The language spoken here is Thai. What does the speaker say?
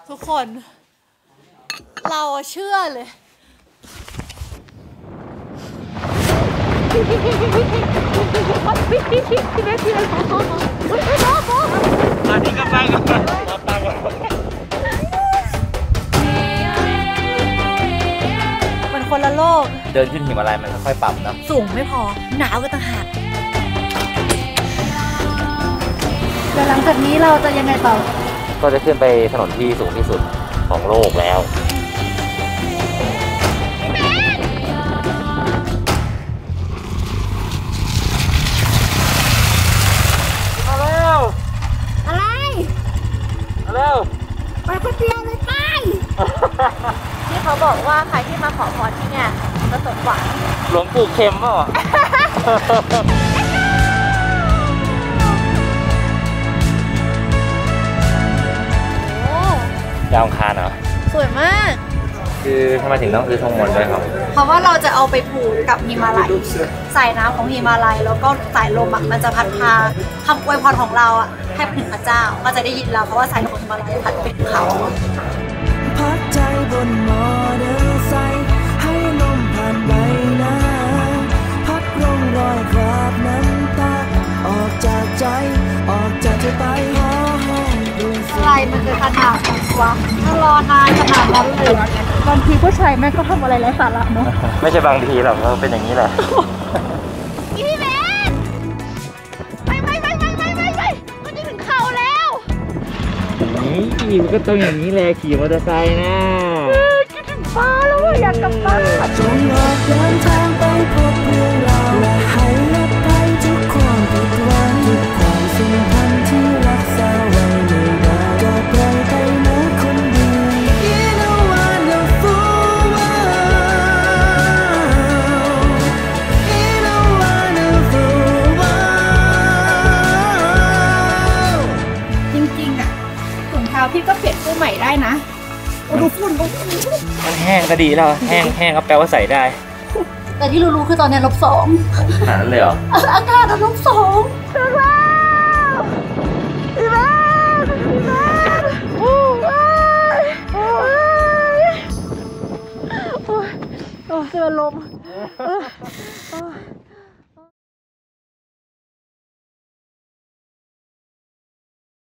ทุกคนเราเชื่อเลยอันนี้ก็ไปกันมันคนละโลกเดินขึ้นหิมาลัยมันค่อยๆปรับนะสูงไม่พอหนาวก็ต่างหากแล้วหลังจากนี้เราจะยังไงต่อก็จะขึ้นไปถนนที่สูงที่สุดของโลกแล้วมาแล้วอะไรมาแล้วไปคนเดียวเลยไปที่เขาบอกว่าใครที่มาขอพรที่เนี่ยจะสมหวังหลวงปู่เข็มเปล่าดาวอังคารเหรอสวยมากคือทำไมถึงต้องซื้อธงมนต์ด้วยครับเพราะว่าเราจะเอาไปผูกกับหิมาลัยสายน้ำของหิมาลัยแล้วก็สายลมมันจะพัดพาคำอวยพรของเราให้ถึงพระเจ้าก็จะได้ยินเราเพราะว่าสายลมของหิมาลัยพัดไปถึงเขาพัดใจบนมอเตอร์ไซค์ให้ลมผ่านใบหน้าพัดร่องรอยคราบน้ำตาออกจากใจออกจากเธอไปอะไรมันจะขนาดนั้นวะถ้ารอนานขนาดนั้นเลยบางทีผู้ชายแม่ก็ทำอะไรไร้สาระเนาะไม่ใช่บางทีหรอกเป็นอย่างนี้แหละพี่เบนไปมันจะถึงเขาแล้วนี่ก็ต้องอย่างนี้แหละขี่มอเตอร์ไซค์นะคิดถึงฟ้าแล้วว่าอยากกลับบ้านจงออกเดินทางไปพบเรื่องราวและให้ลบไปทุกความผิดหวังทุกความสัมพันธ์ที่รักษาไว้ไม่ได้ก็ปล่อยไปนะคนดี You know wonderful world You know wonderful world จริงๆถุงเท้าพี่ก็เปลี่ยนคู่ใหม่ได้นะดูฝุ่นมันแห้งก็ดีแล้วแห้งก็แปลว่าใส่ได้แต่ที่รู้ๆคือตอนนี้-2 ขนาดนั้นเลยเหรออากาศ-2ถึงแล้วพี่แม่โอ้ยเจอลม